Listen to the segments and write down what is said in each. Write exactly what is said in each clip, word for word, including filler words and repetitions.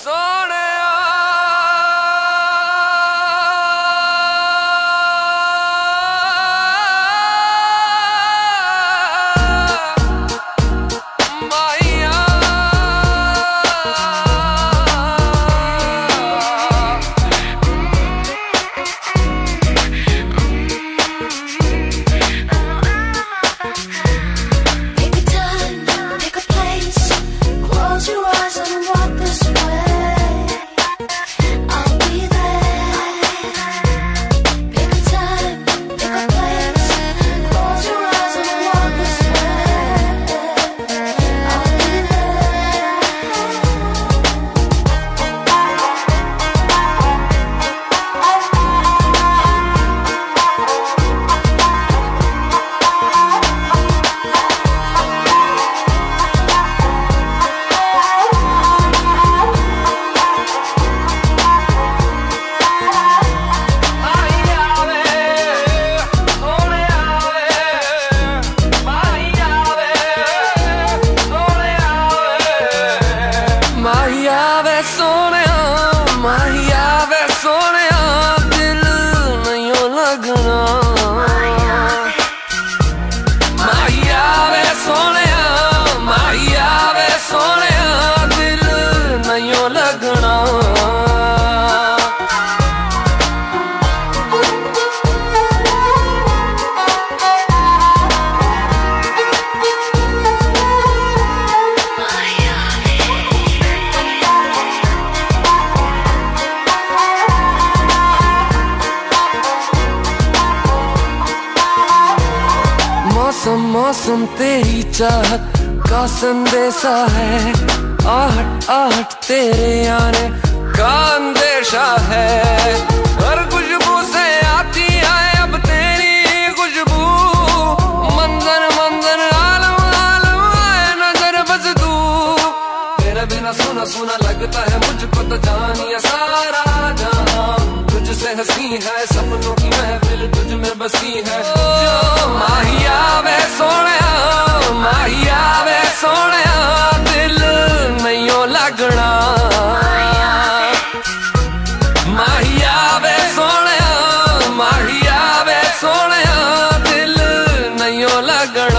सोने मौसम मौसम तेरी चाहत का संदेशा है, आहट आहट तेरे आने का अंदेशा है। हर खुशबू से आती है अब तेरी खुशबू, मंजर मंजर आलम आलम आए नजर बस तू। तेरे बिना सुना सुना लगता है मुझको तो जानिए सारा जहां, तुझसे हंसी है सपनों की महफिल तुझ में बसी है। जो माहिया वे सोनिया माहिया वे सोनिया दिल नहीं लगना, माहिया वे सोनिया माहिया वे सोनिया दिल नहीं लगना।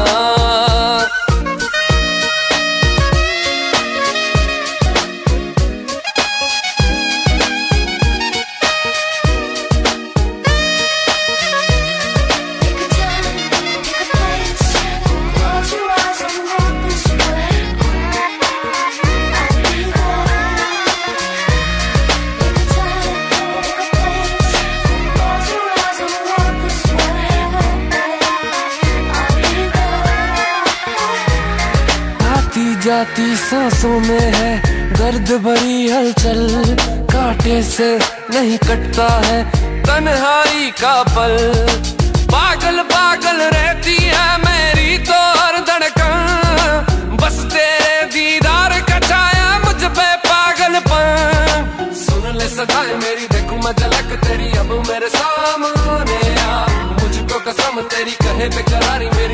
जाती सांसों में है दर्द भरी हलचल, कांटे से नहीं कटता है तन्हाई का पल। पागल पागल रहती है मेरी तो हर धड़कन, बस तेरे दीदार का छाया मुझ पे पागलपन। सुन ले सदाएं मेरी देखूं मैं झलक तेरी अब मेरे सामने आ, मुझको कसम तेरी कहे बेकरारी मेरी